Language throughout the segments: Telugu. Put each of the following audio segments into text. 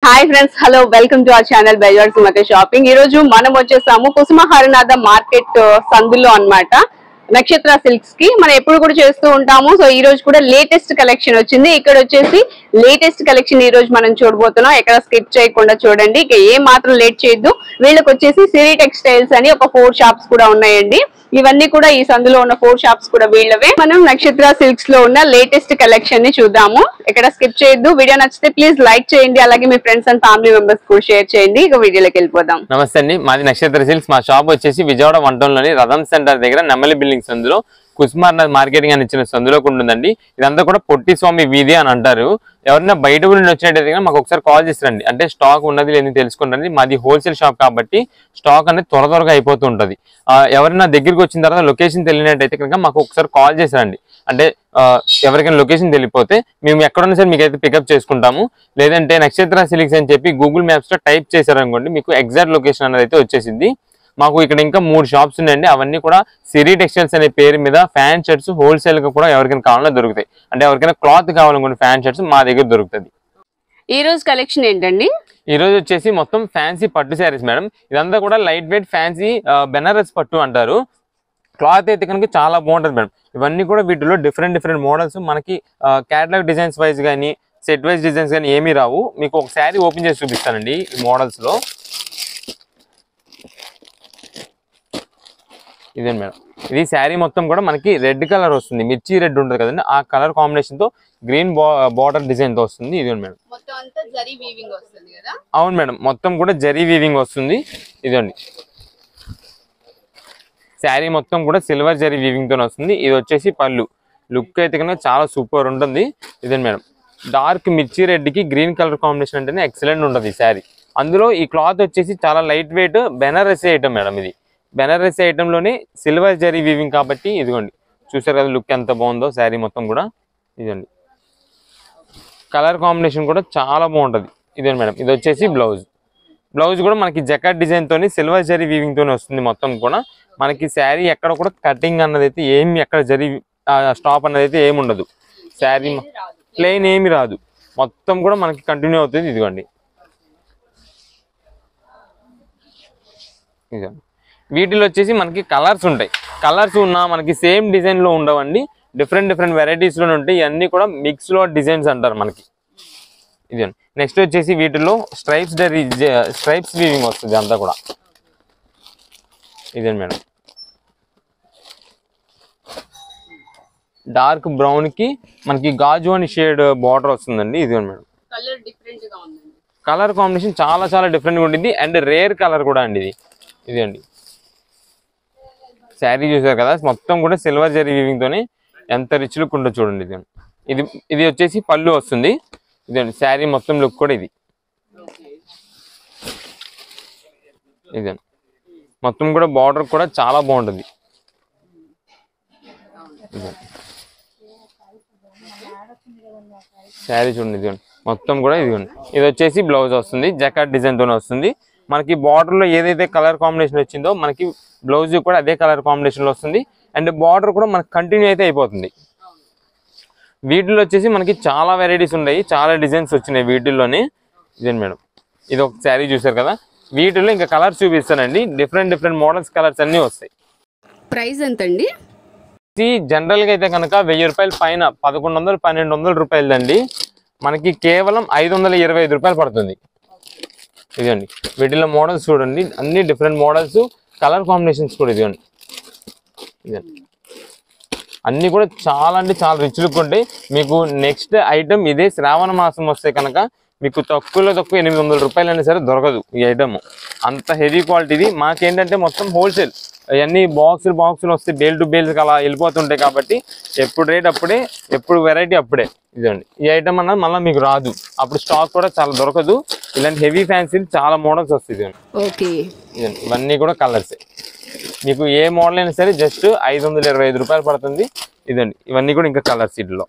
Hi friends, hello, welcome to our channel బెజార్ సుమతి షాపింగ్. ఈ రోజు మనం వచ్చేసాము కుసుమ హరినాథ మార్కెట్ సందులో అన్నమాట. నక్షత్ర సిల్క్స్ కి మనం ఎప్పుడు కూడా చేస్తూ ఉంటాము. సో ఈ రోజు కూడా లేటెస్ట్ కలెక్షన్ వచ్చింది. ఇక్కడ వచ్చేసి లేటెస్ట్ కలెక్షన్ ఈ రోజు మనం చూడబోతున్నాం. ఎక్కడ స్కిప్ చేయకుండా చూడండి. ఇక ఏ మాత్రం లేట్ చేయొద్దు. వీళ్ళకి వచ్చేసి సిరి టెక్స్టైల్స్ అని ఒక 4 షాప్స్ కూడా ఉన్నాయండి. ఇవన్నీ కూడా ఈ సందులో ఉన్న 4 షాప్స్ కూడా వీళ్ళవే. మనం నక్షత్ర సిల్క్స్ లో ఉన్న లేటెస్ట్ కలెక్షన్ ని చూద్దాము. ఎక్కడ స్కిప్ చేయొద్దు. వీడియో నచ్చితే ప్లీజ్ లైక్ చేయండి. అలాగే మీ ఫ్రెండ్స్ అండ్ ఫ్యామిలీ మెంబర్స్ కూడా షేర్ చేయండి. ఇక వీడియోలోకి వెళ్ళిపోదాం. నమస్తే అండి, మాది నక్షత్ర సిల్క్స్. మా షాప్ వచ్చేసి విజయవాడ 1 టౌన్లోని రథం సెంటర్ దగ్గర నెమ్మలి బిల్డింగ్ సందులో కుసుమ హరినాథ్ మార్కెటింగ్ అని ఇచ్చిన సందులో ఉంటుందండి. ఇదంతా కూడా పొట్టి స్వామి వీధి అని అంటారు. ఎవరైనా బయట ఊరి నుండి వచ్చినట్టయితే మాకు ఒకసారి కాల్ చేస్తారండి. అంటే స్టాక్ ఉన్నది లేని తెలుసుకుంటారండి. మాది హోల్సేల్ షాప్ కాబట్టి స్టాక్ అనేది త్వరగా అయిపోతూ ఉంటుంది. ఎవరైనా దగ్గరికి వచ్చిన తర్వాత లొకేషన్ తెలియనట్టయితే కనుక మాకు ఒకసారి కాల్ చేస్తారండి. అంటే ఎవరికైనా లొకేషన్ తెలియపోతే మేము ఎక్కడున్నా సరే మీకైతే పికప్ చేసుకుంటాము. లేదంటే నక్షత్ర సిల్క్స్ అని చెప్పి గూగుల్ మ్యాప్స్ లో టైప్ చేశారనుకోండి, మీకు ఎగ్జాక్ట్ లొకేషన్ అనేది అయితే వచ్చేసింది. మాకు ఇక్కడ ఇంకా 3 షాప్స్ ఉన్నాయండి. అవన్నీ కూడా సిరి టెక్స్టైల్స్ అనే పేరు మీద ఫ్యాన్ షర్ట్స్ హోల్సేల్ గా కూడా ఎవరికైనా కావాలన్నా దొరుకుతాయి. అంటే ఎవరికైనా క్లాత్ కావాలనుకోండి ఫ్యాన్ షర్ట్స్ మా దగ్గర దొరుకుతుంది. ఈ రోజు కలెక్షన్ ఏంటండి? ఈ రోజు వచ్చేసి మొత్తం ఫ్యాన్సీ పట్టు శారీస్ మేడం. ఇదంతా కూడా లైట్ వెయిట్ ఫ్యాన్సీ బెనారస్ పట్టు అంటారు. క్లాత్ అయితే కనుక చాలా బాగుంటుంది మేడం. ఇవన్నీ కూడా వీటిలో డిఫరెంట్ మోడల్స్ మనకి క్యాటలాగ్ డిజైన్స్ వైజ్ కానీ సెట్ వైజ్ డిజైన్స్ కానీ ఏమీ రావు. మీకు ఒక శారీ ఓపెన్ చేసి చూపిస్తానండి. ఈ మోడల్స్ లో ఇదే మేడం. ఇది శారీ మొత్తం కూడా మనకి రెడ్ కలర్ వస్తుంది. మిర్చి రెడ్ ఉంటుంది కదండి, ఆ కలర్ కాంబినేషన్ తో గ్రీన్ బార్డర్ డిజైన్ తో వస్తుంది. ఇది మేడం. అవును మేడం, మొత్తం కూడా జరీ వీవింగ్ వస్తుంది. ఇదండి శారీ మొత్తం కూడా సిల్వర్ జరీ వీవింగ్ తో వస్తుంది. ఇది వచ్చేసి పళ్ళు. లుక్ అయితే కనుక చాలా సూపర్ ఉంటుంది. ఇదండి మేడం. డార్క్ మిర్చి రెడ్ కి గ్రీన్ కలర్ కాంబినేషన్ అంటేనే ఎక్సలెంట్ ఉంటుంది ఈ శారీ. అందులో ఈ క్లాత్ వచ్చేసి చాలా లైట్ వెయిట్ బెనారసీ ఐటమ్ మేడం. ఇది బెనారసీ ఐటమ్ లోనే సిల్వర్ జరీ వీవింగ్ కాబట్టి ఇదిగోండి చూసారు కదా లుక్ ఎంత బాగుందో శారీ మొత్తం కూడా. ఇదండి కలర్ కాంబినేషన్ కూడా చాలా బాగుంటుంది. ఇదే మేడం. ఇది వచ్చేసి బ్లౌజ్ కూడా మనకి జకాట్ డిజైన్ తోని సిల్వర్ జరీ వీవింగ్ తోనే వస్తుంది. మొత్తం కూడా మనకి శారీ ఎక్కడ కూడా కటింగ్ అన్నది అయితే ఏమి, ఎక్కడ జరీ స్టాప్ అన్నది అయితే ఏమి ఉండదు. శారీ ప్లెయిన్ ఏమి రాదు, మొత్తం కూడా మనకి కంటిన్యూ అవుతుంది. ఇదిగోండి ఇదండి. వీటిలో వచ్చేసి మనకి కలర్స్ ఉంటాయి. కలర్స్ ఉన్నా మనకి సేమ్ డిజైన్ లో ఉండవండి. డిఫరెంట్ వెరైటీస్ లో ఉంటాయి. ఇవన్నీ కూడా మిక్స్ లో డిజైన్స్ అంటారు మనకి. ఇది నెక్స్ట్ వచ్చేసి వీటిలో స్ట్రైప్స్ వీవింగ్ వస్తుంది అంతా కూడా. ఇదే మేడం. డార్క్ బ్రౌన్ కి మనకి గాజు అని షేడ్ బార్డర్ వస్తుందండి. ఇది మేడం. కలర్ కాంబినేషన్ చాలా డిఫరెంట్ గా ఉంటుంది. అండ్ రేర్ కలర్ కూడా అండి ఇది. ఇది అండి శారీ చూసారు కదా, మొత్తం కూడా సిల్వర్ జరీ వీవింగ్ తోనే ఎంత రిచ్ లుక్ ఉంటుందో చూడండి. ఇది వచ్చేసి పళ్ళు వస్తుంది. ఇదండి శారీ మొత్తం లుక్ కూడా ఇది. ఇదండి మొత్తం కూడా బార్డర్ కూడా చాలా బాగుంటుంది. శారీ చూడండి. ఇదిగోండి మొత్తం కూడా ఇదిగోండి. ఇది వచ్చేసి బ్లౌజ్ వస్తుంది. జకాట్ డిజైన్ తోనే వస్తుంది. మనకి బార్డర్ లో ఏదైతే కలర్ కాంబినేషన్ వచ్చిందో మనకి బ్లౌజ్ కూడా అదే కలర్ కాంబినేషన్ లో వస్తుంది. అండ్ బార్డర్ కూడా మనకి కంటిన్యూ అయితే అయిపోతుంది. వీటిలో వచ్చేసి మనకి చాలా వెరైటీస్ ఉన్నాయి, చాలా డిజైన్స్ వచ్చినాయి వీటిల్లోనే. ఇదే మేడం. ఇది ఒక శారీ చూసారు కదా, వీటిల్లో ఇంకా కలర్స్ చూపిస్తానండి. డిఫరెంట్ మోడల్స్ కలర్స్ అన్ని వస్తాయి. ప్రైస్ ఎంత అండి? జనరల్ గా అయితే కనుక 1000 రూపాయల పైన 1100-1200 రూపాయలదండి. మనకి కేవలం 525 రూపాయలు పడుతుంది. ఇదండి. వీటిలో మోడల్స్ చూడండి, అన్ని డిఫరెంట్ మోడల్స్, కలర్ కాంబినేషన్స్ కూడా. ఇదిగోండి అన్ని కూడా చాలా రిచ్ లుక్ ఉంటాయి. మీకు నెక్స్ట్ ఐటమ్ ఇదే శ్రావణ మాసం వస్తే కనుక మీకు తక్కువ 800 రూపాయలు అయినా సరే దొరకదు ఈ ఐటమ్. అంత హెవీ క్వాలిటీది. మాకేంటంటే మొత్తం హోల్సేల్, అవన్నీ బాక్సులు వస్తే బేల్ టు బేల్స్ అలా వెళ్ళిపోతుంటాయి కాబట్టి ఎప్పుడు రేట్ అప్పుడే, ఎప్పుడు వెరైటీ అప్పుడే. ఇదండి ఈ ఐటమ్ అన్నది మళ్ళీ మీకు రాదు, అప్పుడు స్టాక్ కూడా చాలా దొరకదు. ఇలాంటి హెవీ ఫ్యాన్సీ చాలా మోడల్స్ వస్తాయి. ఓకే. ఇదండి ఇవన్నీ కూడా కలర్స్. మీకు ఏ మోడల్ అయినా సరే జస్ట్ 525 రూపాయలు పడుతుంది. ఇదండి ఇవన్నీ కూడా ఇంకా కలర్స్. ఇట్లో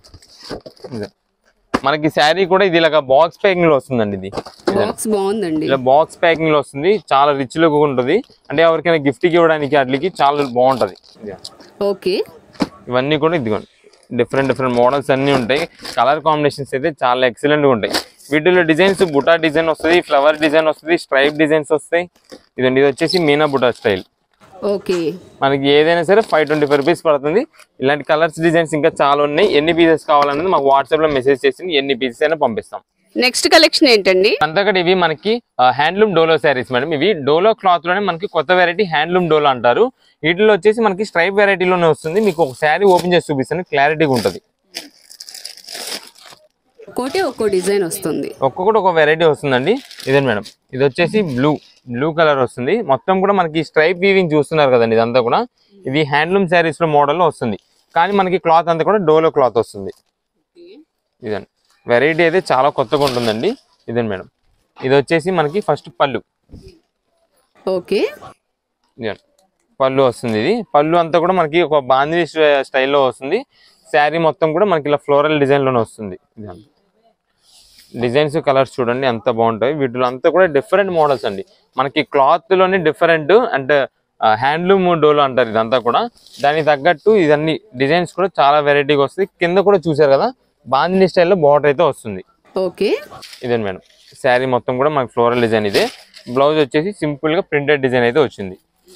మనకి శారీ కూడా ఇది ఇలాగా బాక్స్ ప్యాకింగ్ లో వస్తుందండి. ఇది బాగుందండి. ఇలా బాక్స్ ప్యాకింగ్ లో వస్తుంది. చాలా రిచ్ లుక్ ఉంటుంది. అంటే ఎవరికైనా గిఫ్ట్ కి ఇవ్వడానికి అట్లకి చాలా బాగుంటది. ఓకే. ఇవన్నీ కూడా ఇదిగోండి డిఫరెంట్ మోడల్స్ అన్ని ఉంటాయి. కలర్ కాంబినేషన్స్ అయితే చాలా ఎక్సలెంట్ గా ఉంటాయి. వీటిలో డిజైన్స్ బుటా డిజైన్ వస్తుంది, ఫ్లవర్ డిజైన్ వస్తుంది, స్ట్రైప్ డిజైన్స్ వస్తాయి. ఇదండి, ఇది వచ్చేసి మీనా బుటా స్టైల్. ఓకే, మనకి ఏదైనా సరే 525 రూపీస్ పడుతుంది. ఇలాంటి కలర్స్ డిజైన్స్ ఇంకా చాలా ఉన్నాయి. ఎన్ని పీసెస్ కావాలన్నది మాకు వాట్సాప్ లో మెసేజ్ చేసి ఎన్ని పీసెస్ అయినా పంపిస్తాం. నెక్స్ట్ కలెక్షన్ ఏంటండి? అంతకడ ఇవి మనకి హ్యాండ్లూమ్ డోలో శారీస్ మేడం. ఇవి డోలో క్లాత్ లోనే మనకి కొత్త వెరైటీ హ్యాండ్లూమ్ డోలో అంటారు. వీటిలో వచ్చేసి మనకి స్ట్రైప్ వెరైటీలోనే వస్తుంది. మీకు ఒక శారీ ఓపెన్ చేసి చూపిస్తాను, క్లారిటీగా ఉంటుంది. ఒక్కో డిజైన్ వస్తుంది, ఒక్కొక్కటి ఒక వెరైటీ వస్తుందండి. ఇదే మేడం, ఇది వచ్చేసి బ్లూ కలర్ వస్తుంది. మొత్తం కూడా మనకి స్ట్రైప్ వీవింగ్ చూస్తున్నారు కదండి. ఇదంతా కూడా ఇది హ్యాండ్లూమ్ శారీస్ లో మోడల్ లో వస్తుంది. కానీ మనకి క్లాత్ అంతా కూడా డోలో క్లాత్ వస్తుంది. ఇదండి వెరైటీ అయితే చాలా కొత్తగా ఉంటుందండి. ఇదండి మేడం, ఇది వచ్చేసి మనకి ఫస్ట్ పళ్ళు. ఓకే, పళ్ళు వస్తుంది. ఇది పళ్ళు అంతా కూడా మనకి ఒక బాందిని స్టైల్లో వస్తుంది. శారీ మొత్తం కూడా మనకి ఇలా ఫ్లోరల్ డిజైన్ లోనే వస్తుంది. డిజైన్స్ కలర్స్ చూడండి ఎంత బాగుంటాయి. వీటిలో అంతా కూడా డిఫరెంట్ మోడల్స్ అండి. మనకి క్లాత్ లోనే డిఫరెంట్ అంటే హ్యాండ్లూమ్ డోలో అంటారు ఇదంతా కూడా. దానికి తగ్గట్టు ఇదన్నీ డిజైన్స్ కూడా చాలా వెరైటీగా వస్తుంది. కింద కూడా చూసారు కదా, బాందిని స్టైల్లో బార్డర్ అయితే వస్తుంది. ఓకే, ఇదండి మేడం, శారీ మొత్తం కూడా మనకి ఫ్లోరల్ డిజైన్. ఇదే బ్లౌజ్ వచ్చేసి సింపుల్ గా ప్రింటెడ్ డిజైన్ అయితే వచ్చింది.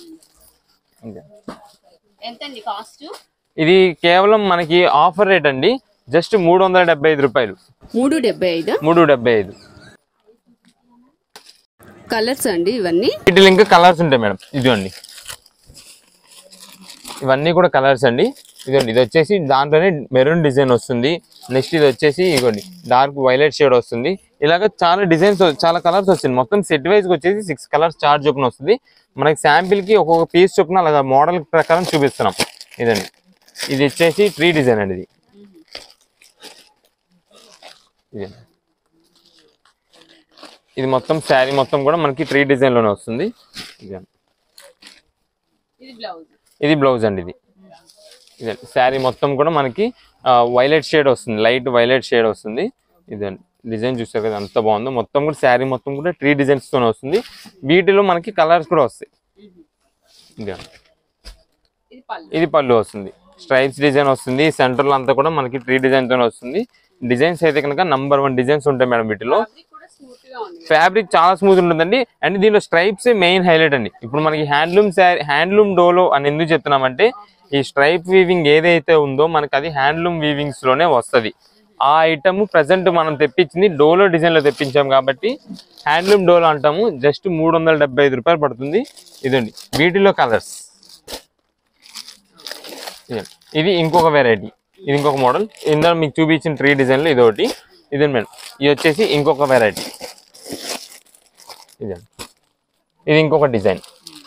ఇది కేవలం మనకి ఆఫర్ రేట్ అండి, జస్ట్ 375 రూపాయలు. 375. కలర్స్ అండి ఇవన్నీ. వీటిలో ఇంకా కలర్స్ ఉంటాయి మేడం. ఇదిగోండి, ఇవన్నీ కూడా కలర్స్ అండి. ఇదిగోండి, ఇది వచ్చేసి దాంట్లోనే మెరూన్ డిజైన్ వస్తుంది. నెక్స్ట్ ఇది వచ్చేసి ఇదిగోండి డార్క్ వైలెట్ షేడ్ వస్తుంది. ఇలాగ చాలా డిజైన్స్, చాలా కలర్స్ వస్తుంది. మొత్తం సెట్ వైజ్ వచ్చేసి 6 కలర్స్ చార్ట్ చొప్పున వస్తుంది. మనకి శాంపిల్ కి ఒక్కొక్క పీస్ చొప్పున అలాగా మోడల్ ప్రకారం చూపిస్తున్నాం. ఇదండి, ఇది వచ్చేసి 3 డిజైన్ అండి. ఇది మొత్తం శారీ మొత్తం కూడా మనకి 3 డిజైన్ లోనే వస్తుంది. ఇది బ్లౌజ్ అండి. ఇది శారీ మొత్తం కూడా మనకి వైలెట్ షేడ్ వస్తుంది, లైట్ వైలెట్ షేడ్ వస్తుంది. ఇదండి డిజైన్ చూసారు కదా ఎంత బాగుందో. మొత్తం కూడా శారీ మొత్తం కూడా 3 డిజైన్స్ తోనే వస్తుంది. వీటిలో మనకి కలర్స్ కూడా వస్తాయి. ఇది పళ్ళు వస్తుంది, స్ట్రైప్స్ డిజైన్ వస్తుంది. సెంటర్ లో అంతా కూడా మనకి 3 డిజైన్ తోనే వస్తుంది. డిజైన్స్ అయితే కనుక నంబర్ 1 డిజైన్స్ ఉంటాయి మేడం. వీటిలో ఫ్యాబ్రిక్ చాలా స్మూత్ ఉంటుందండి. అండ్ దీనిలో స్ట్రైప్స్ మెయిన్ హైలైట్ అండి. ఇప్పుడు మనకి హ్యాండ్లూమ్ డోలో అని ఎందుకు చెప్తున్నామంటే, ఈ స్ట్రైప్ వీవింగ్ ఏదైతే ఉందో మనకి అది హ్యాండ్లూమ్ వీవింగ్స్ లోనే వస్తుంది. ఆ ఐటమ్ ప్రెసెంట్ మనం తెప్పించింది డోలో డిజైన్ లో తెప్పించాం కాబట్టి హ్యాండ్లూమ్ డోలో అంటాము. జస్ట్ 375 రూపాయలు పడుతుంది. ఇదండి వీటిలో కలర్స్. ఇది ఇంకొక వెరైటీ, ఇది ఇంకొక మోడల్. ఇందులో మీకు చూపించిన 3 డిజైన్లు ఇది ఒకటి. ఇదండి మేడం, ఇది వచ్చేసి ఇంకొక వెరైటీ. ఇదండి, ఇది ఇంకొక డిజైన్.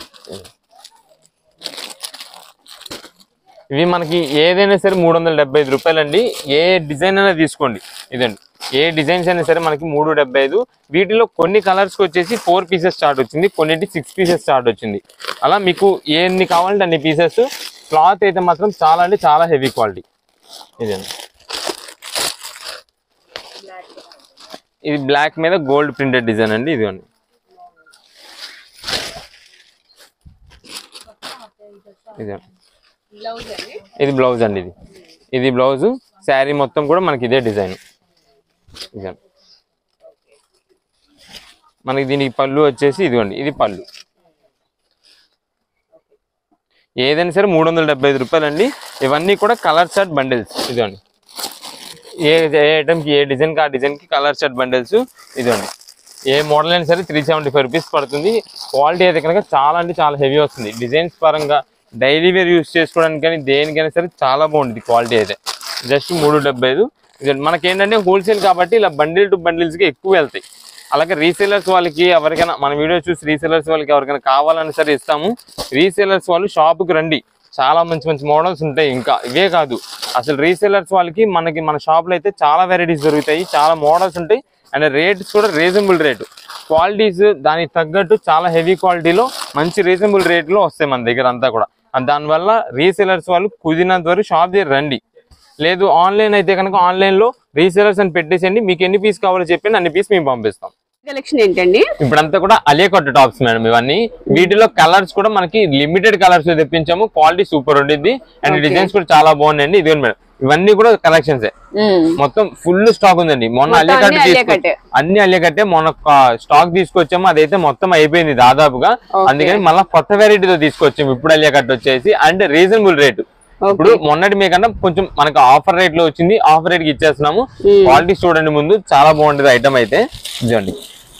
ఇవి మనకి ఏదైనా సరే 375 రూపాయలు అండి. ఏ డిజైన్ అయినా తీసుకోండి. ఇదండి, ఏ డిజైన్స్ అయినా సరే మనకి 375. వీటిలో కొన్ని కలర్స్కి వచ్చేసి 4 పీసెస్ స్టార్ట్ వచ్చింది, కొన్నింటి 6 పీసెస్ స్టార్ట్ వచ్చింది. అలా మీకు ఎన్ని కావాలంటే అన్ని పీసెస్. క్లాత్ అయితే మాత్రం చాలా అంటే చాలా హెవీ క్వాలిటీ. ఇదండి, ఇది బ్లాక్ మీద గోల్డ్ ప్రింటెడ్ డిజైన్ అండి. ఇదిగోండి, ఇది బ్లౌజ్ అండి. ఇది బ్లౌజ్. శారీ మొత్తం కూడా మనకి ఇదే డిజైన్. ఇదండి, మనకి దీనికి పళ్ళు వచ్చేసి ఇదిగోండి, ఇది పళ్ళు. ఏదైనా సరే 375 రూపాయలు అండి. ఇవన్నీ కూడా కలర్ షర్ట్ బండిల్స్. ఇదిగోండి, ఏ ఐటమ్కి ఏ డిజైన్కి ఆ డిజైన్కి కలర్ షర్ట్ బండిల్స్. ఇదిగోండి, ఏ మోడల్ అయినా సరే 375 రూపీస్ పడుతుంది. క్వాలిటీ అయితే కనుక చాలా అంటే చాలా హెవీ వస్తుంది. డిజైన్స్ పరంగా డైలీ వేర్ యూస్ చేసుకోవడానికి కానీ దేనికైనా సరే చాలా బాగుంటుంది క్వాలిటీ అయితే. జస్ట్ 375. మనకేంటంటే హోల్సేల్ కాబట్టి ఇలా బండిల్ టు బండిల్స్కి ఎక్కువ వెళ్తాయి. అలాగే రీసేలర్స్ వాళ్ళకి ఎవరికైనా మన వీడియో చూసి రీసేలర్స్ వాళ్ళకి ఎవరికైనా కావాలని సరే ఇస్తాము. రీసేలర్స్ వాళ్ళు షాప్కి రండి, చాలా మంచి మంచి మోడల్స్ ఉంటాయి. ఇంకా ఇవే కాదు, అసలు రీసేలర్స్ వాళ్ళకి మన షాప్లో అయితే చాలా వెరైటీస్ దొరుకుతాయి, చాలా మోడల్స్ ఉంటాయి. అండ్ రేట్స్ కూడా రీజనబుల్ రేటు. క్వాలిటీస్ దానికి తగ్గట్టు చాలా హెవీ క్వాలిటీలో మంచి రీజనబుల్ రేట్లో వస్తాయి మన దగ్గర అంతా కూడా. దానివల్ల రీసేలర్స్ వాళ్ళు కుదిరినంత వరకు షాప్ దగ్గర రండి. లేదు ఆన్లైన్ అయితే కనుక ఆన్లైన్లో రీసేలర్స్ అని పెట్టేసండి, మీకు ఎన్ని పీస్ కావాలో చెప్పండి, అన్ని పీస్ మేము పంపిస్తాం. కలెక్షన్ ఏంటండి? ఇప్పుడంతా కూడా అలియా కట్ టాప్స్ మేడం ఇవన్నీ. వీటిలో కలర్స్ కూడా మనకి లిమిటెడ్ కలర్స్ తెప్పించాము. క్వాలిటీ సూపర్ ఉండిద్ది అండ్ డిజైన్స్ కూడా చాలా బాగున్నాయండి. ఇదిగోండి మేడం, ఇవన్నీ కూడా కలెక్షన్స్ మొత్తం ఫుల్ స్టాక్ ఉందండి. మొన్న అలియా కట్ అన్ని అలియా కట్టే మొన్న స్టాక్ తీసుకొచ్చాము, అదైతే మొత్తం అయిపోయింది దాదాపుగా. అందుకని మళ్ళీ కొత్త వెరైటీతో తీసుకొచ్చాము ఇప్పుడు అలియా కట్ వచ్చేసి అండ్ రీజనబుల్ రేటు. ఇప్పుడు మొన్నటి మీకన్నా కొంచెం మనకు ఆఫర్ రేట్ లో వచ్చింది, ఆఫర్ రేట్ కి ఇచ్చేస్తున్నాము. క్వాలిటీ చూడండి ముందు, చాలా బాగుంటది ఐటమ్ అయితే. ఇదండి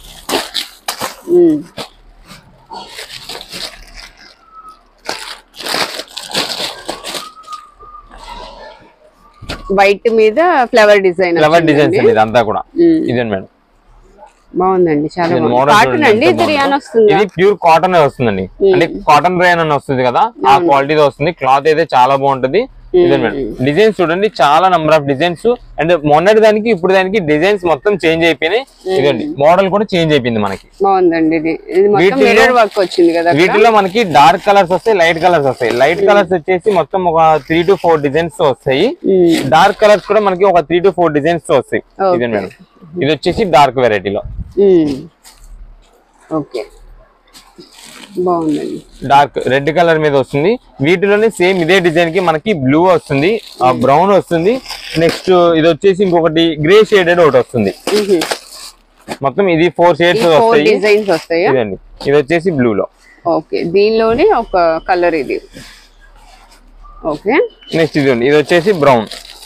వైట్ మీద ఫ్లవర్ డిజైన్స్ అండి ఇదంతా కూడా. ఇదండి మేడం, బాగుందండి, చాలా కాటన్ అండి. ఇది రియాన్ వస్తుంది, ఇది ప్యూర్ కాటన్ వస్తుందండి. అంటే కాటన్ రియాన్ అని వస్తుంది కదా, ఆ క్వాలిటీతో వస్తుంది. క్లాత్ అయితే చాలా బాగుంటది. ఇదండి మేడం, డిజైన్స్ చూడండి, చాలా నంబర్ ఆఫ్ డిజైన్స్. అండ్ మొన్నటి దానికి ఇప్పుడు దానికి డిజైన్స్ మొత్తం చేంజ్ అయిపోయినాయి. ఇదండి మోడల్ కూడా చేంజ్ అయిపోయింది మనకి. బాగుందండి, మిర్రర్ వర్క్ వచ్చింది కదా. వీటిలో మనకి డార్క్ కలర్స్ వస్తాయి, లైట్ కలర్స్ వస్తాయి. లైట్ కలర్స్ వచ్చేసి మొత్తం ఒక 3 to 4 డిజైన్స్ వస్తాయి. డార్క్ కలర్స్ కూడా మనకి ఒక 3 to 4 డిజైన్స్ వస్తాయి. ఇదండి మేడం, ఇది వచ్చేసి డార్క్ వెరైటీలో. ఓకే, బాగుందండి. డార్క్ రెడ్ కలర్ మీద వస్తుంది. వీటిలోనే సేమ్ ఇదే డిజైన్ కి మనకి బ్లూ వస్తుంది, బ్రౌన్ వస్తుంది. నెక్స్ట్ ఇది వచ్చేసి ఇంకొకటి గ్రే షేడెడ్ ఒకటి వస్తుంది. మొత్తం ఇది 4 షేడ్స్ వస్తాయి. ఇదండి, ఇది వచ్చేసి బ్లూ లో. ఓకే, దీనిలోనే ఒక కలర్ ఇది. ఓకే, నెక్స్ట్ ఇది వచ్చేసి బ్రౌన్.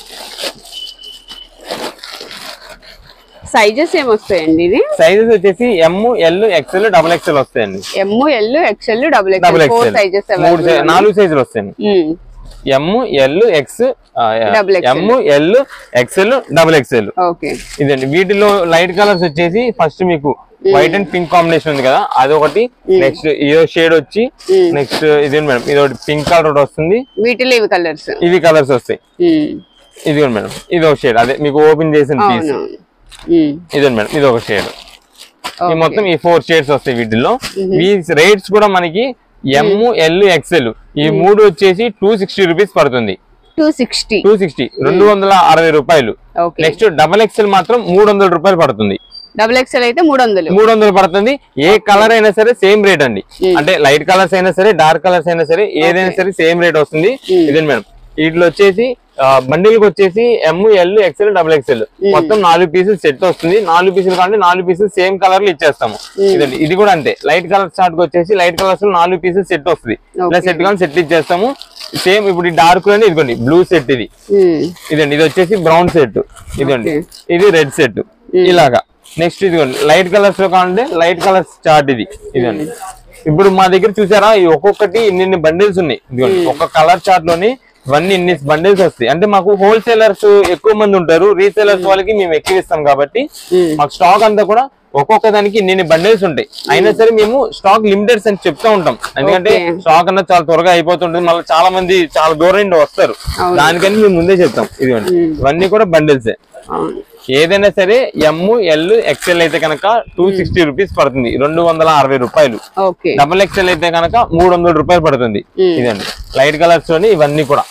సైజెస్ ఏమొస్తాయండి? ఇది సైజెస్ వచ్చేసి M, L, XL, double XL వస్తాయండి. M, L, XL, double XL 4 sizes, 4 సైజులు వస్తాయండి. M, L, X, M, L, XL, double XL. ఇదండి. వీటిలో లైట్ కలర్స్ వచ్చేసి ఫస్ట్ మీకు వైట్ అండ్ పింక్ కాంబినేషన్ ఉంది కదా, అదొకటి. నెక్స్ట్ ఇదో షేడ్ వచ్చి, నెక్స్ట్ ఇదేంటి మేడం, ఇది ఒకటి పింక్ కలర్ ఒకటి వస్తుంది. వీటిలో ఇవి కలర్స్ వస్తాయి. ఇదిగోండి మేడం, ఇది ఒక షేడ్, అదే మీకు ఓపెన్ చేసిన పీస్. ఇదండి మేడం, ఇది ఒక షేడ్. ఈ మొత్తం ఈ 4 షేడ్స్ వస్తాయి వీటిల్లో. ఈ రేట్స్ కూడా మనకి ఎమ్, ఎల్, ఎక్స్ఎల్ ఈ 3 వచ్చేసి 260 రూపీస్ పడుతుంది. 260 260 రూపాయలు. నెక్స్ట్ డబల్ ఎక్స్ఎల్ మాత్రం 300 రూపాయలు పడుతుంది. డబుల్ ఎక్స్ఎల్ అయితే 300 పడుతుంది. ఏ కలర్ అయినా సరే సేమ్ రేట్ అండి. అంటే లైట్ కలర్స్ అయినా సరే, డార్క్ కలర్స్ అయినా సరే, ఏదైనా సరే సేమ్ రేట్ వస్తుంది. ఇదండి మేడం, వీటిలో వచ్చేసి బండిల్ కి వచ్చేసి M, L, XL, double XL మొత్తం 4 పీసులు సెట్ వస్తుంది. 4 పీసులు కంటే 4 పీసులు సేమ్ కలర్ లో ఇచ్చేస్తాము. ఇదండి, ఇది కూడా అంతే. లైట్ కలర్ స్టార్ట్ వచ్చేసి లైట్ కలర్స్ లో 4 పీసులు సెట్ వస్తుంది. ఇలా సెట్ కానీ సెట్ ఇచ్చేస్తాము. సేమ్ ఇప్పుడు ఈ డార్క్ లోనే ఇదిగోండి బ్లూ సెట్, ఇదండి, ఇది వచ్చేసి బ్రౌన్ సెట్, ఇదండి, ఇది రెడ్ సెట్, ఇలాగా. నెక్స్ట్ ఇదిగోండి లైట్ కలర్స్ లో కావాలంటే లైట్ కలర్స్ చార్ట్, ఇదండి. ఇప్పుడు మా దగ్గర చూసారా, ఒక్కొక్కటి ఇన్ని బండిల్స్ ఉన్నాయి. ఇదిగోండి, ఒక కలర్ చార్ట్ లోని ఇవన్నీ ఇన్ని బండిల్స్ వస్తాయి. అంటే మాకు హోల్సేలర్స్ ఎక్కువ మంది ఉంటారు, రీసేలర్స్ వాళ్ళకి మేము ఎక్కువ ఇస్తాం కాబట్టి మాకు స్టాక్ అంతా కూడా ఒక్కొక్క దానికి ఇన్ని బండిల్స్ ఉంటాయి. అయినా సరే మేము స్టాక్ లిమిటెడ్స్ అని చెప్తూ ఉంటాం. ఎందుకంటే స్టాక్ అన్నది చాలా త్వరగా అయిపోతుంటుంది, మళ్ళీ చాలా మంది చాలా దూరం నుండి వస్తారు. దానికని మేము ముందే చెప్తాం. ఇదిగోండి, ఇవన్నీ కూడా బండిల్సే. ఏదైనా సరే ఎమ్, ఎల్, ఎక్స్ఎల్ అయితే కనుక 260 రూపీస్ పడుతుంది, 260 రూపాయలు. డబుల్ ఎక్స్ఎల్ అయితే కనుక 300 రూపాయలు పడుతుంది. ఇదండి లైట్ కలర్స్ లోని ఇవన్నీ కూడా.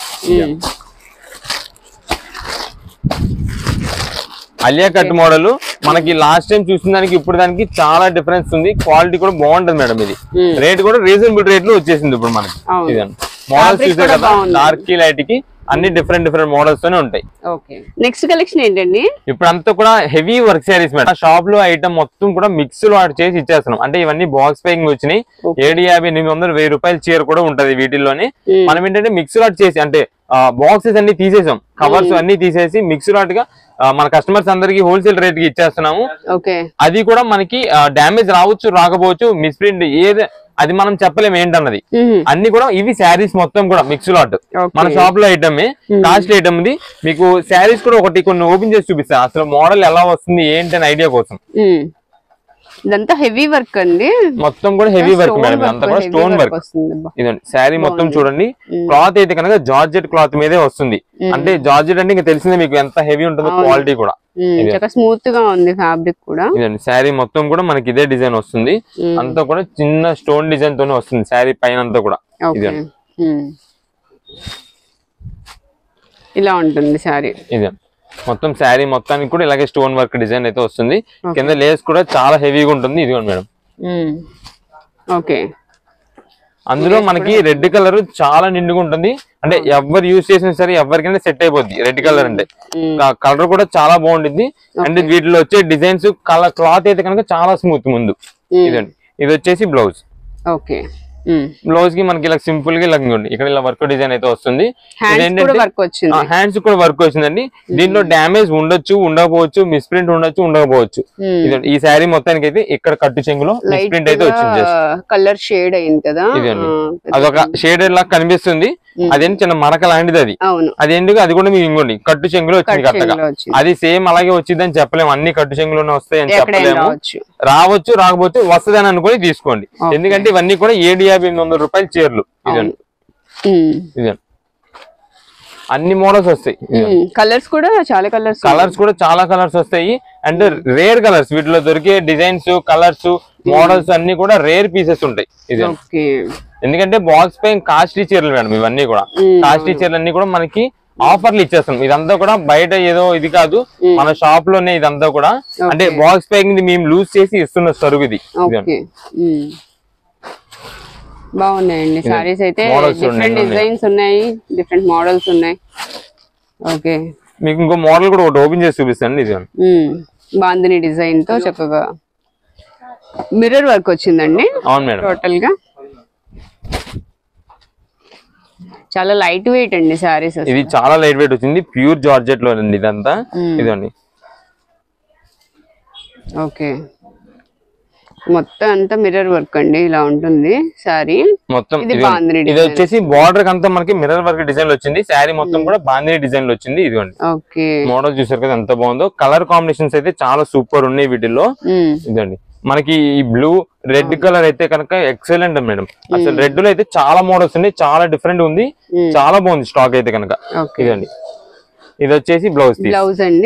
అలియా కట్ మోడల్ మనకి లాస్ట్ టైం చూసిన దానికి ఇప్పుడు దానికి చాలా డిఫరెన్స్ ఉంది. క్వాలిటీ కూడా బాగుంటది మేడం. ఇది రేట్ కూడా రీజనబుల్ రేట్ లో వచ్చేసింది ఇప్పుడు మనకి. ఇదండి మోడల్స్ చూసే కదా, డార్క్ కి లైట్ కి అన్ని డిఫరెంట్ మోడల్స్ తోనే ఉంటాయి. నెక్స్ట్ కలెక్షన్ ఏంటండి? ఇప్పుడు అంతా కూడా హెవీ వర్క్ సారీస్ మేడం. షాప్ లో ఐటమ్ మొత్తం కూడా మిక్స్ లో చేసి ఇచ్చేస్తున్నాం. అంటే ఇవన్నీ బాక్స్ ప్యాకింగ్ వచ్చినాయి. 750, 800, 1000 రూపాయల చీర కూడా ఉంటది వీటిల్లోనే. మనం ఏంటంటే మిక్స్ లాట్ చేసి, అంటే బాక్సెస్ అన్ని తీసేసాం, కవర్స్ అన్ని తీసేసి మిక్స్ లాట్ గా మన కస్టమర్స్ అందరికి హోల్సేల్ రేట్ కి ఇచ్చేస్తున్నాము. అది కూడా మనకి డామేజ్ రావచ్చు, రాకపోవచ్చు, మిస్ప్రింట్ ఏది అది మనం చెప్పలేము ఏంటన్నది. అన్ని కూడా ఇవి శారీస్ మొత్తం కూడా మిక్స్ లాట్ మన షాప్ లో ఐటమ్, కాస్ట్ ఐటమ్ ఇది. మీకు శారీస్ కూడా ఒకటి కొన్ని ఓపెన్ చేసి చూపిస్తా, అసలు మోడల్ ఎలా వస్తుంది ఏంటి అని ఐడియా కోసం. ఇదంతా హెవీ వర్క్ అండి, మొత్తం కూడా హెవీ వర్క్ మేడం. ఇదంతా కూడా స్టోన్ వర్క్. ఇదండి శారీ మొత్తం చూడండి. క్లాత్ అయితే కనుక జార్జెట్ క్లాత్ మీదే వస్తుంది. అంటే జార్జెట్ అంటే ఇంకా తెలిసిందే మీకు ఎంత హెవీ ఉంటుందో, క్వాలిటీ కూడా స్మూత్ గా ఉంది ఫ్యాబ్రిక్ కూడా. ఇదండి శారీ మొత్తం కూడా మనకి ఇదే డిజైన్ వస్తుంది. అంతా కూడా చిన్న స్టోన్ డిజైన్ తోనే వస్తుంది శారీ పైన అంతా కూడా. ఇదండి ఇలా ఉంటుంది శారీ. ఇదండి మొత్తం శారీ మొత్తానికి కూడా ఇలాగే స్టోన్ వర్క్ డిజైన్ అయితే వస్తుంది. కింద లేస్ కూడా చాలా హెవీగా ఉంటుంది. ఇదిగోండి మేడం. ఓకే, అందులో మనకి రెడ్ కలర్ చాలా నిండుగా ఉంటుంది. అంటే ఎవరు యూజ్ చేసినా సరే ఎవరికైనా సెట్ అయిపోద్ది. రెడ్ కలర్ అంటే కలర్ కూడా చాలా బాగుంటుంది. అండ్ వీటిలో వచ్చే డిజైన్స్ క్లాత్ అయితే కనుక చాలా స్మూత్ ముందు. ఇదండి, ఇది వచ్చేసి బ్లౌజ్. ఓకే, బ్లౌజ్ కి మనకి ఇలా సింపుల్ గా ఇలా ఇక్కడ ఇలా వర్క్ డిజైన్ అయితే వస్తుంది. హ్యాండ్స్ కూడా వర్క్ వచ్చిందండి. దీంట్లో డ్యామేజ్ ఉండొచ్చు, ఉండకపోవచ్చు, మిస్ప్రింట్ ఉండొచ్చు, ఉండకపోవచ్చు. ఈ శారీ మొత్తానికి అయితే ఇక్కడ కట్టు చెంగులో మిస్ప్రింట్ అయితే వచ్చింది. కలర్ షేడ్ అయింది కదా, ఇదండి అదొక షేడెడ్ లాగా కనిపిస్తుంది. అదేంటి చిన్న మరక లాంటిది అది. అదేందుకు అది కూడా మీకు ఇంకోండి కట్టు చెంగులో వచ్చింది కరెక్ట్గా. అది సేమ్ అలాగే వచ్చిందని చెప్పలేము. అన్ని కట్టు చెంగులోనే వస్తాయి అని చెప్పలేము. రావచ్చు, రాకపోతే వస్తుంది అని అనుకుని తీసుకోండి. ఎందుకంటే ఇవన్నీ కూడా 750-800 రూపాయల చీరలు. ఇదండి, ఇదండి అన్ని మోడల్స్ వస్తాయి. కలర్స్ కూడా చాలా కలర్స్ వస్తాయి. అండ్ రేర్ కలర్స్ వీటిలో దొరికే డిజైన్స్, కలర్స్, మోడల్స్ అన్ని కూడా రేర్ పీసెస్ ఉంటాయి. ఇది ఎందుకంటే బాక్స్ పై కాస్ట్లీ చీరలు మేడం. ఇవన్నీ కూడా కాస్ట్లీ చీరలు అన్ని కూడా మనకి ఆఫర్లు ఇచ్చేస్తాం. ఇదంతా కూడా బయట ఏదో ఇది కాదు, మన షాప్ లోనే ఇదంతా కూడా. అంటే బాక్స్ ప్యాకింగ్ మేము లూజ్ చేసి ఇస్తున్న సరుకు ఇది. బాగున్నాయండి సారీస్ అయితే. డిఫరెంట్ డిజైన్స్ ఉన్నాయి, డిఫరెంట్ మోడల్స్ ఉన్నాయి. ఓకే, మీకు ఇంకో మోడల్ కూడా ఒకటి ఓపెన్ చేసి చూపిస్తాను. ఇది బాందిని డిజైన్ తో చక్కగా మిర్రర్ వర్క్ వచ్చిందండి. అవును మేడం, టోటల్ గా చాలా లైట్ వెయిట్ అండి సారీస్. ఇది చాలా లైట్ వెయిట్ వచ్చింది. ప్యూర్ జార్జెట్ లో అండి ఇదంతా. ఇదండి, ఓకే, మొత్తం అంతా మిర్రర్ వర్క్ అండి. ఇలా ఉంటుంది సారీ మొత్తం. ఇది వచ్చేసి బార్డర్ అంతా మనకి మిర్రర్ వర్క్ డిజైన్ వచ్చింది. శారీ మొత్తం కూడా బాందిని డిజైన్ లో వచ్చింది. ఇదిగోండి, మోడల్ చూసారు కదా ఎంత బాగుందో. కలర్ కాంబినేషన్స్ అయితే చాలా సూపర్ ఉన్నాయి వీటిల్లో. ఇదండి మనకి ఈ బ్లూ రెడ్ కలర్ అయితే కనుక ఎక్సలెంట్ మేడం. అసలు రెడ్ లో అయితే చాలా మోడల్స్ ఉన్నాయి, చాలా డిఫరెంట్ ఉంది, చాలా బాగుంది స్టాక్ అయితే కనుక. ఇదండి, ఇది వచ్చేసి బ్లౌజ్ అండి.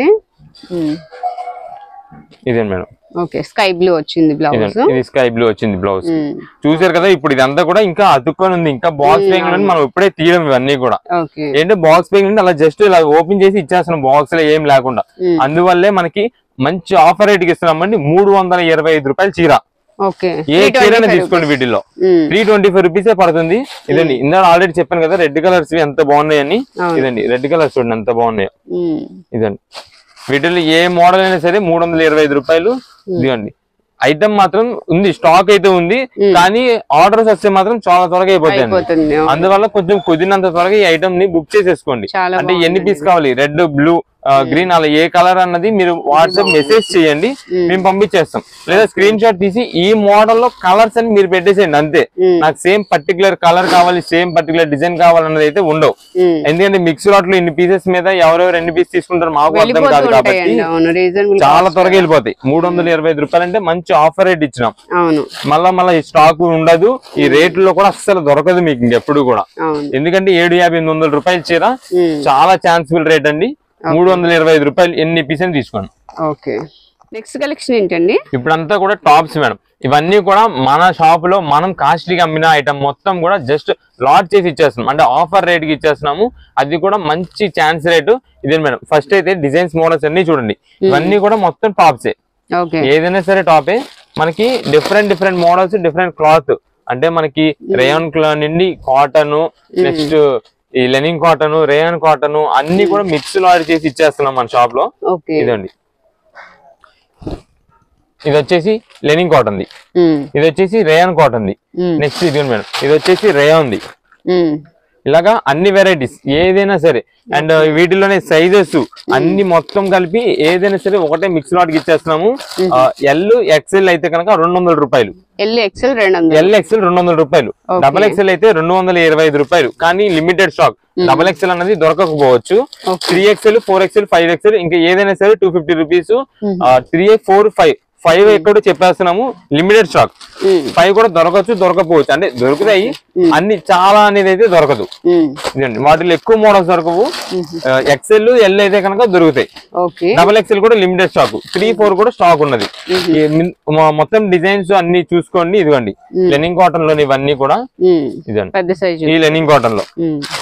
ఇదండి మేడం. ఓకే, స్కై బ్లూ వచ్చింది బ్లౌజ్. ఇది స్కై బ్లూ వచ్చింది బ్లౌజ్. చూసారు కదా. ఇప్పుడు ఇదంతా కూడా ఇంకా అతుక్కొని ఉంది. ఇంకా బాక్స్ ప్యాకింగ్ మనం ఇప్పుడే తీయడం ఇవన్నీ కూడా. ఏంటంటే బాక్స్ ప్యాకింగ్ అలా జస్ట్ ఇలా ఓపెన్ చేసి ఇచ్చేస్తున్నాం బాక్స్ లో ఏం లేకుండా. అందువల్లే మనకి మంచి ఆఫర్ రేట్ కి ఇస్తున్నామండి. 325 రూపాయలు చీర. ఏ చీరైనా తీసుకోండి. వీటిలో 325 రూపీసే పడుతుంది. ఇదండి, ఇందాక ఆల్రెడీ చెప్పాను కదా రెడ్ కలర్స్ ఎంత బాగున్నాయని. ఇదండి రెడ్ కలర్స్ చూడండి ఎంత బాగున్నాయో. ఇదండి, వీటిలో ఏ మోడల్ అయినా సరే 325 రూపాయలు. ఇదిగోండి, ఐటమ్ మాత్రం ఉంది, స్టాక్ అయితే ఉంది. కానీ ఆర్డర్స్ వస్తే మాత్రం చాలా త్వరగా అయిపోతాయి. అందువల్ల కొంచెం కుదిరినంత త్వరగా ఈ ఐటమ్ ని బుక్ చేసేసుకోండి. అంటే ఎన్ని పీస్ కావాలి, రెడ్, బ్లూ, గ్రీన్, అలా ఏ కలర్ అన్నది మీరు వాట్సాప్ మెసేజ్ చేయండి, మేము పంపించేస్తాం. లేదా స్క్రీన్ షాట్ తీసి ఈ మోడల్ లో కలర్స్ అని మీరు పెట్టేసేయండి అంతే. నాకు సేమ్ పర్టికులర్ కలర్ కావాలి, సేమ్ పర్టికులర్ డిజైన్ కావాలన్నది అయితే ఉండవు. ఎందుకంటే మిక్స్ లాట్ లో ఇన్ని పీసెస్ మీద ఎవరెవరు ఎన్ని పీస్ తీసుకుంటారు మాకు అర్థం కాదు కాబట్టి చాలా త్వరగా వెళ్ళిపోతాయి. 325 రూపాయలు అంటే మంచి ఆఫర్ రేట్ ఇచ్చినాం. మళ్ళా ఈ స్టాక్ ఉండదు. ఈ రేట్లో కూడా అస్సలు దొరకదు మీకు ఇంకెప్పుడు కూడా. ఎందుకంటే 750-800 రూపాయలు చీర చాలా ఛాన్స్ఫుల్ రేట్ అండి. 325 రూపాయలు ఎన్ని పీసెస్ తీసుకోండి. ఓకే, నెక్స్ట్ కలెక్షన్ ఏంటండి? ఇప్పుడంతా కూడా టాప్స్ మేడం. ఇవన్నీ కూడా మన షాప్ లో మనం కాస్ట్లీగా అమ్మిన ఐటమ్ మొత్తం కూడా జస్ట్ లాట్ చేసి ఇచ్చేస్తున్నాం. అంటే ఆఫర్ రేట్ కి ఇచ్చేస్తున్నాము. అది కూడా మంచి ఛాన్స్ రేటు. ఇదే మేడం. ఫస్ట్ అయితే డిజైన్స్ మోడల్స్ అన్ని చూడండి. ఇవన్నీ కూడా మొత్తం టాప్సే. ఏదైనా సరే టాపే. మనకి డిఫరెంట్ మోడల్స్, డిఫరెంట్ క్లాత్. అంటే మనకి రేయాన్ నుండి కాటన్, నెక్స్ట్ ఈ లెనిన్ కాటన్, రేయాన్ కాటన్ అన్ని కూడా మిక్స్ లాడ్ చేసి ఇచ్చేస్తున్నాం మన షాప్ లో. ఇదండి, ఇది వచ్చేసి లెనిన్ కాటన్ ది, ఇది వచ్చేసి రేయాన్ కాటన్ ది. నెక్స్ట్ ఇది మేడం, ఇది వచ్చేసి రేయాన్ ది. ఇలాగా అన్ని వెరైటీస్ ఏదైనా సరే. అండ్ వీటిలోనే సైజెస్ అన్ని మొత్తం కలిపి ఏదైనా సరే ఒకటే మిక్స్ లాట్ కి ఇచ్చేస్తున్నాము. ఎల్, ఎక్స్ఎల్ అయితే కనుక 200 రూపాయలు. ఎల్ ఎక్స్ఎల్ 200 రూపాయలు. డబల్ ఎక్స్ఎల్ అయితే 225 రూపాయలు. కానీ లిమిటెడ్ స్టాక్. డబల్ ఎక్స్ఎల్ అన్నది దొరకకపోవచ్చు. 3XL, 4XL, 5XL ఇంకా ఏదైనా సరే 250 రూపీస్. 3, 4, 5 ఎక్కడ చెప్పేస్తున్నాము. Limited stock. 5 కూడా దొరకచ్చు, దొరకపోవచ్చు. అంటే దొరుకుతాయి అన్ని, చాలా అనేది అయితే దొరకదు. వాటిలో ఎక్కువ మోడల్స్ దొరకవు. ఎక్స్ఎల్, ఎల్ అయితే కనుక దొరుకుతాయి. డబల్ ఎక్స్ఎల్ కూడా లిమిటెడ్ స్టాక్. 3, 4 కూడా స్టాక్ ఉన్నది. మొత్తం డిజైన్స్ అన్ని చూసుకోండి. ఇదిగోండి లెనిన్ కాటన్ లోని ఇవన్నీ కూడా. ఇదండి ఈ లెనిన్ కాటన్ లో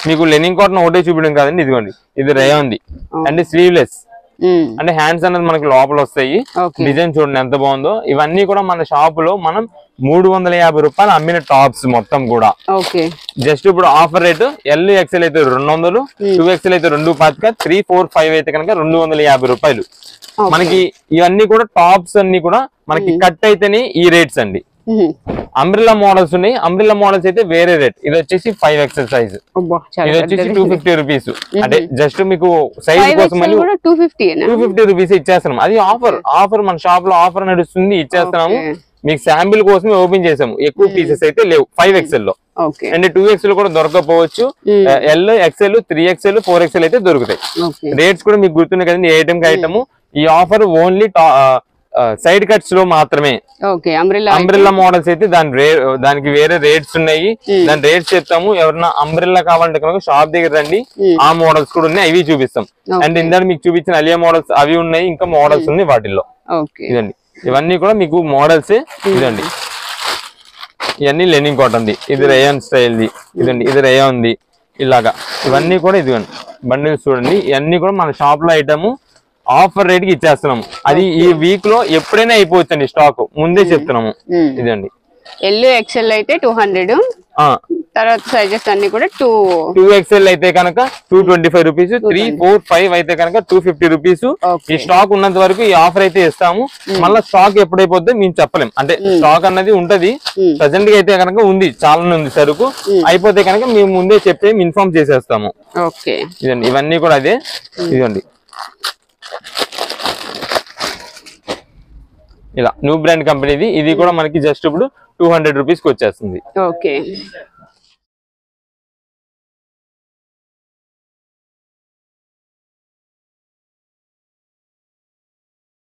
మీకు లెనిన్ కాటన్ ఒకటే చూపించడం కాదండి, ఇదిగోండి ఇది రేయాన్ది అంటే స్లీవ్లెస్, అంటే హ్యాండ్స్ అనేది మనకి లోపల వస్తాయి. డిజైన్ చూడండి ఎంత బాగుందో. ఇవన్నీ కూడా మన షాప్ లో మనం 350 రూపాయలు అమ్మిన టాప్స్ మొత్తం కూడా. జస్ట్ ఇప్పుడు ఆఫర్ రేటు ఎల్ ఎక్సెల్ అయితే 200, 2XL అయితే 225, 3, 4, 5 అయితే కనుక 250 రూపాయలు. మనకి ఇవన్నీ కూడా టాప్స్ అన్ని కూడా మనకి కట్ అయితేనే ఈ రేట్స్ అండి. అంబ్రిల్లా మోడల్స్ ఉన్నాయి, అంబ్రిల్లా మోడల్స్ అయితే వేరే రేట్. ఇది వచ్చేసి 5XL సైజ్, ఇది వచ్చేసి 250 రూపీస్. అంటే జస్ట్ మీకు సైజ్ కోసం 250 రూపీస్ ఇచ్చేస్తున్నాం. అది ఆఫర్ మన షాప్ లో ఆఫర్ నడుస్తుంది, ఇచ్చేస్తున్నాము. మీకు శాంపిల్ కోసమే ఓపెన్ చేసాము, ఎక్కువ పీసెస్ అయితే లేవు 5XL లో. అంటే 2XL కూడా దొరకపోవచ్చు, ఎల్ ఎక్స్ఎల్ 3XL 4XL అయితే దొరుకుతాయి. రేట్స్ కూడా మీకు గుర్తున్నాయి కదండి, ఏ ఐటమ్ కి ఐటమ్. ఈ ఆఫర్ ఓన్లీ సైడ్ కట్స్ లో మాత్రమే. అంబ్రిల్లా మోడల్స్ అయితే దానికి వేరే రేట్స్ ఉన్నాయి, దాని రేట్స్ చెప్తాము. ఎవరన్నా అంబ్రిల్లా కావాలంటే కనుక షాప్ దగ్గర రండి, ఆ మోడల్స్ కూడా ఉన్నాయి, అవి చూపిస్తాం. అండ్ ఇందాక మీకు చూపించిన అలియా మోడల్స్ అవి ఉన్నాయి, ఇంకా మోడల్స్ ఉన్నాయి వాటిల్లో. ఇదండి ఇవన్నీ కూడా మీకు మోడల్స్. ఇదండి ఇవన్నీ లెనిన్ కాటన్ ది, ఇది రేయాన్ స్టైల్ ది. ఇదండి ఇది రేయాన్ ది. ఇలాగా ఇవన్నీ కూడా ఇదిగోండి బండిల్స్ చూడండి. ఇవన్నీ కూడా మన షాప్ లో ఐటమ్ ఆఫర్ రేట్ కి ఇచ్చేస్తున్నాము. అది ఈ వీక్ లో ఎప్పుడైనా అయిపోవచ్చండి, స్టాక్ ముందే చెప్తున్నాము. ఇదండి ఎల్ ఎక్స్ఎల్ అయితే 200, తర్వాత సైజెస్ అన్ని కూడా 2XL అయితే కనుక 225 రూపీస్, 3, 4, 5 అయితే కనుక 250 రూపీస్. ఈ స్టాక్ ఉన్నంత వరకు ఈ ఆఫర్ అయితే ఇస్తాము. మళ్ళీ స్టాక్ ఎప్పుడైపోద్దో మేము చెప్పలేం, అంటే స్టాక్ అన్నది ఉంటది. ప్రెసెంట్ గా అయితే కనుక ఉంది, చాలా ఉంది సరుకు. అయిపోతే కనుక మేము ముందే చెప్తే ఇన్ఫార్మ్ చేసేస్తాము. ఇదండి ఇవన్నీ కూడా అదే. ఇదండి ఇలా న్యూ బ్రాండ్ కంపెనీది. ఇది కూడా మనకి జస్ట్ ఇప్పుడు 200 రూపీస్ కి వచ్చేస్తుంది.